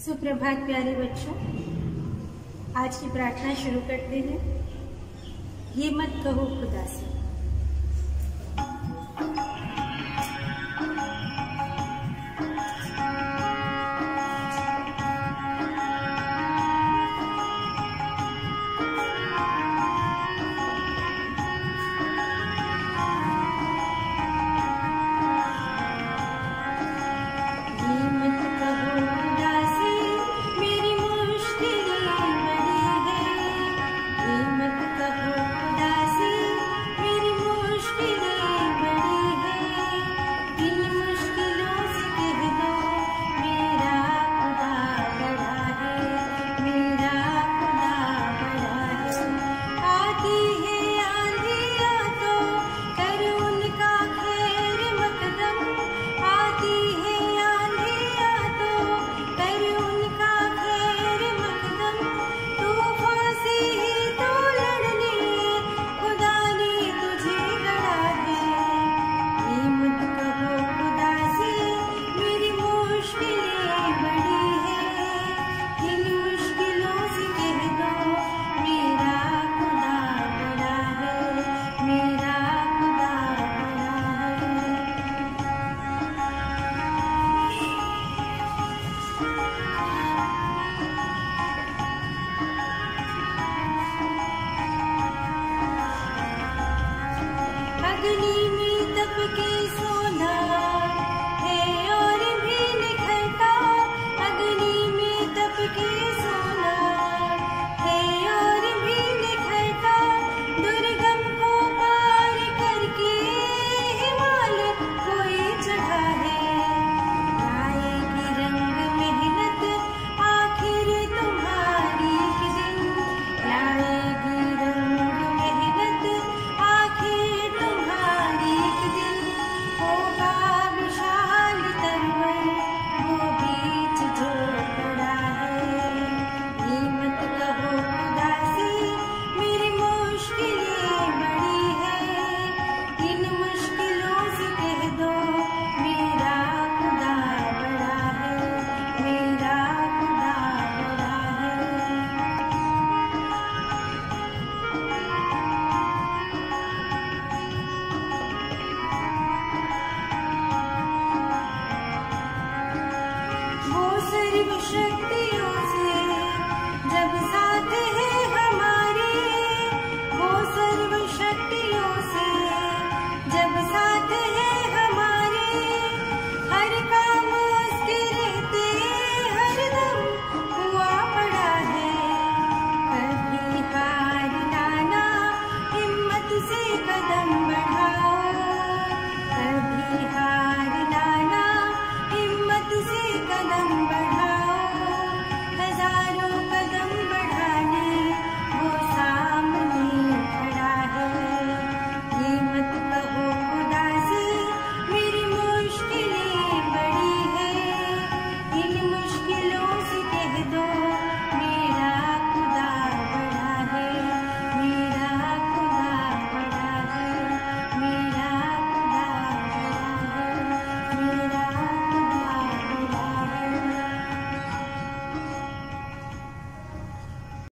सुप्रभात प्यारे बच्चों, आज की प्रार्थना शुरू करते हैं। ये मत कहो खुदा से। अग्नि में तप के सोना है और भी निखरता, अग्नि में तप के सोना है और भी निखरता। दुर्गम को पार करके हिमालय कोई चढ़ा है, लाएगी रंग मेहनत आखिर तुम्हारी एक दिन, लाएगी रंग मेहनत आखिर तुम्हारी एक दिन। होगा विशाल तरवर वो बीच जो पड़ा है, ये मत कहो खुदा से मेरी मुश्किलें बड़ी है, इन मुश्किलों से कह दो मेरा खुदा बड़ा है, मेरा खुदा बड़ा है। वो सर्व शक्तियों से जब साथ है